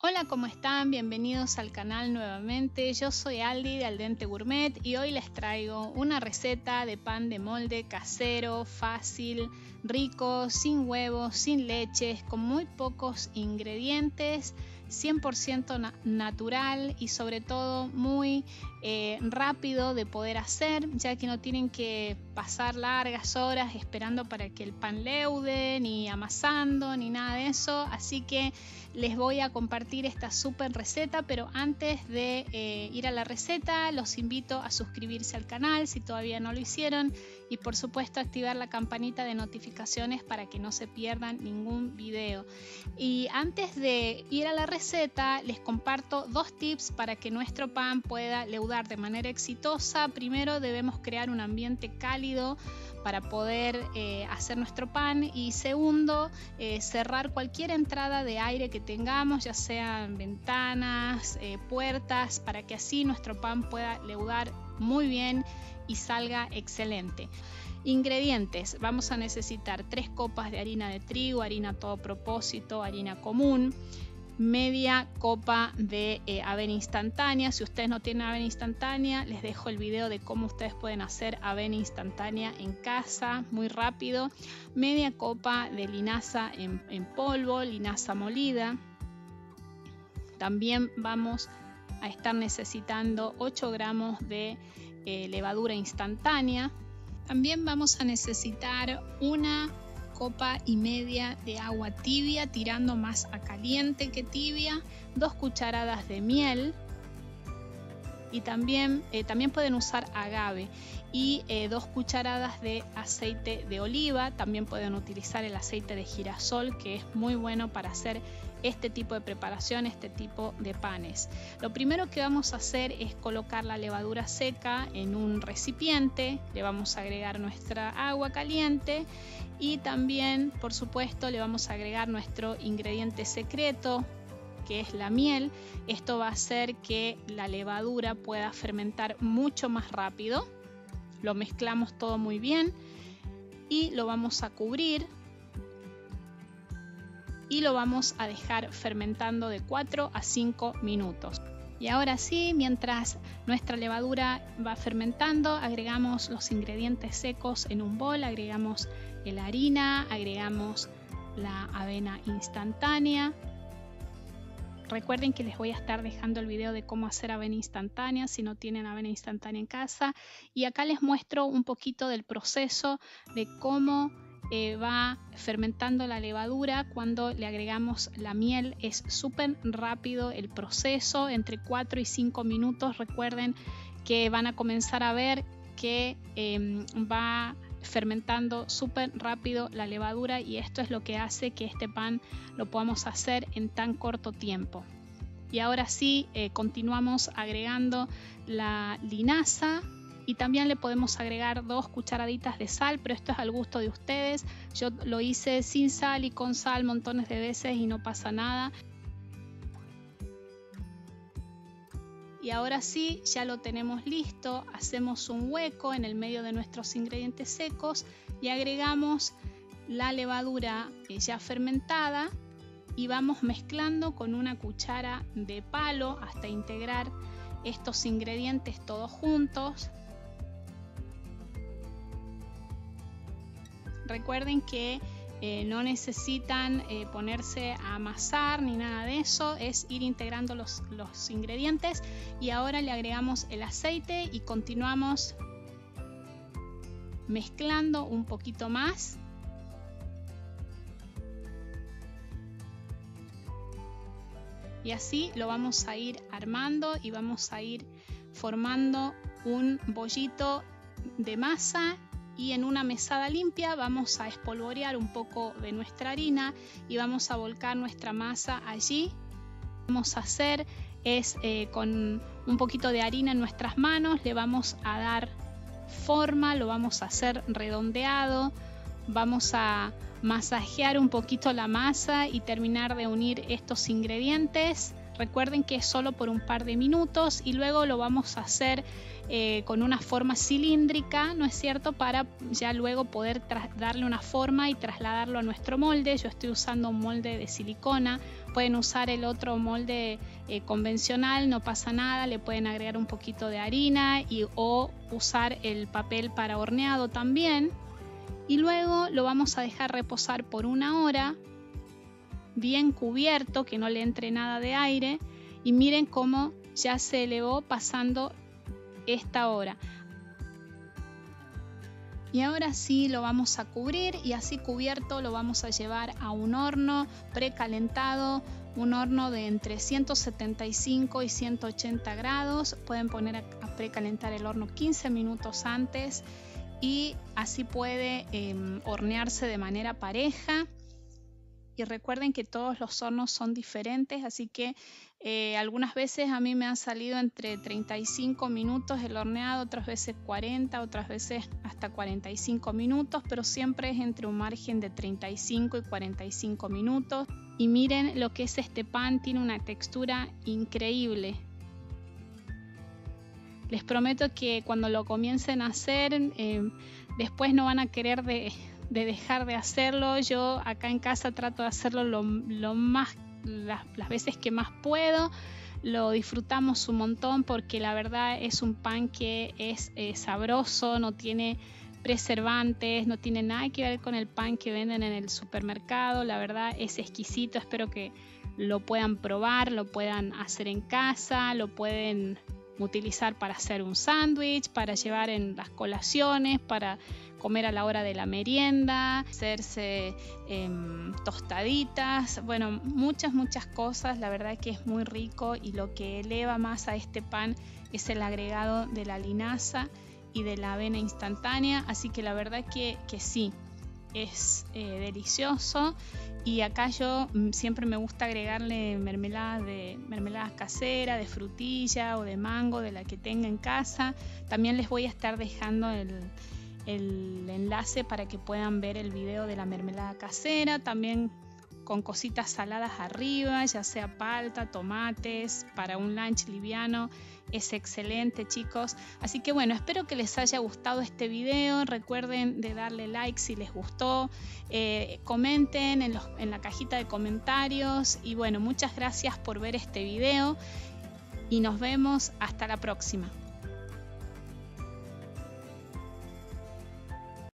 Hola, ¿cómo están? Bienvenidos al canal nuevamente. Yo soy Aldi de Al Dente Gourmet y hoy les traigo una receta de pan de molde casero, fácil, rico, sin huevos, sin leches, con muy pocos ingredientes, 100% natural y sobre todo muy rápido de poder hacer, ya que no tienen que pasar largas horas esperando para que el pan leude, ni amasando, ni nada de eso. Así que les voy a compartir esta súper receta, pero antes de ir a la receta los invito a suscribirse al canal si todavía no lo hicieron y por supuesto activar la campanita de notificaciones para que no se pierdan ningún video. Y antes de ir a la receta les comparto dos tips para que nuestro pan pueda leudar de manera exitosa. Primero debemos crear un ambiente cálido para poder hacer nuestro pan y segundo, cerrar cualquier entrada de aire que tengamos, ya sean ventanas, puertas, para que así nuestro pan pueda leudar muy bien y salga excelente. Ingredientes: vamos a necesitar 3 copas de harina de trigo, harina todo propósito, harina común, media copa de avena instantánea. Si ustedes no tienen avena instantánea, les dejo el video de cómo ustedes pueden hacer avena instantánea en casa, muy rápido. Media copa de linaza en polvo, linaza molida. También vamos a estar necesitando 8 gramos de levadura instantánea. También vamos a necesitar 1,5 copas de agua tibia, tirando más a caliente que tibia, 2 cucharadas de miel y también pueden usar agave y 2 cucharadas de aceite de oliva. También pueden utilizar el aceite de girasol, que es muy bueno para hacer este tipo de preparación, este tipo de panes. Lo primero que vamos a hacer es colocar la levadura seca en un recipiente, le vamos a agregar nuestra agua caliente y también, por supuesto, le vamos a agregar nuestro ingrediente secreto, que es la miel. Esto va a hacer que la levadura pueda fermentar mucho más rápido. Lo mezclamos todo muy bien y lo vamos a cubrir y lo vamos a dejar fermentando de 4 a 5 minutos. Y ahora sí, mientras nuestra levadura va fermentando, agregamos los ingredientes secos en un bol, agregamos la harina, agregamos la avena instantánea. Recuerden que les voy a estar dejando el video de cómo hacer avena instantánea si no tienen avena instantánea en casa. Y acá les muestro un poquito del proceso de cómo va fermentando la levadura cuando le agregamos la miel. Es súper rápido el proceso, entre 4 y 5 minutos. Recuerden que van a comenzar a ver que va fermentando súper rápido la levadura y esto es lo que hace que este pan lo podamos hacer en tan corto tiempo. Y ahora sí, continuamos agregando la linaza y también le podemos agregar 2 cucharaditas de sal, pero esto es al gusto de ustedes. Yo lo hice sin sal y con sal montones de veces y no pasa nada. Y ahora sí, ya lo tenemos listo. Hacemos un hueco en el medio de nuestros ingredientes secos y agregamos la levadura ya fermentada y vamos mezclando con una cuchara de palo hasta integrar estos ingredientes todos juntos. Recuerden que no necesitan ponerse a amasar ni nada de eso, es ir integrando los ingredientes. Y ahora le agregamos el aceite y continuamos mezclando un poquito más. Y así lo vamos a ir armando y vamos a ir formando un bollito de masa. Y en una mesada limpia vamos a espolvorear un poco de nuestra harina y vamos a volcar nuestra masa allí. Lo que vamos a hacer es con un poquito de harina en nuestras manos le vamos a dar forma, lo vamos a hacer redondeado, vamos a masajear un poquito la masa y terminar de unir estos ingredientes Recuerden que es solo por un par de minutos y luego lo vamos a hacer con una forma cilíndrica, ¿no es cierto? Para ya luego poder darle una forma y trasladarlo a nuestro molde. Yo estoy usando un molde de silicona, pueden usar el otro molde convencional, no pasa nada, le pueden agregar un poquito de harina o usar el papel para horneado también. Y luego lo vamos a dejar reposar por 1 hora, bien cubierto, que no le entre nada de aire, y miren cómo ya se elevó pasando esta hora. Y ahora sí lo vamos a cubrir, y así cubierto lo vamos a llevar a un horno precalentado, un horno de entre 175 y 180 grados. Pueden poner a precalentar el horno 15 minutos antes y así puede hornearse de manera pareja. Y recuerden que todos los hornos son diferentes, así que algunas veces a mí me ha salido entre 35 minutos el horneado, otras veces 40, otras veces hasta 45 minutos, pero siempre es entre un margen de 35 y 45 minutos. Y miren lo que es este pan, tiene una textura increíble. Les prometo que cuando lo comiencen a hacer, después no van a querer de dejar de hacerlo. Yo acá en casa trato de hacerlo las veces que más puedo. Lo disfrutamos un montón porque la verdad es un pan que es sabroso, no tiene preservantes, no tiene nada que ver con el pan que venden en el supermercado. La verdad es exquisito, espero que lo puedan probar, lo puedan hacer en casa, lo pueden utilizar para hacer un sándwich, para llevar en las colaciones, para comer a la hora de la merienda, hacerse tostaditas, bueno, muchas cosas. La verdad que es muy rico, y lo que eleva más a este pan es el agregado de la linaza y de la avena instantánea, así que la verdad que sí, es delicioso. Y acá yo siempre me gusta agregarle mermeladas caseras, de frutilla o de mango, de la que tenga en casa. También les voy a estar dejando el enlace para que puedan ver el video de la mermelada casera, también con cositas saladas arriba, ya sea palta, tomates, para un lunch liviano. Es excelente, chicos. Así que bueno, espero que les haya gustado este video. Recuerden de darle like si les gustó, comenten en la cajita de comentarios, y bueno, muchas gracias por ver este video y nos vemos hasta la próxima.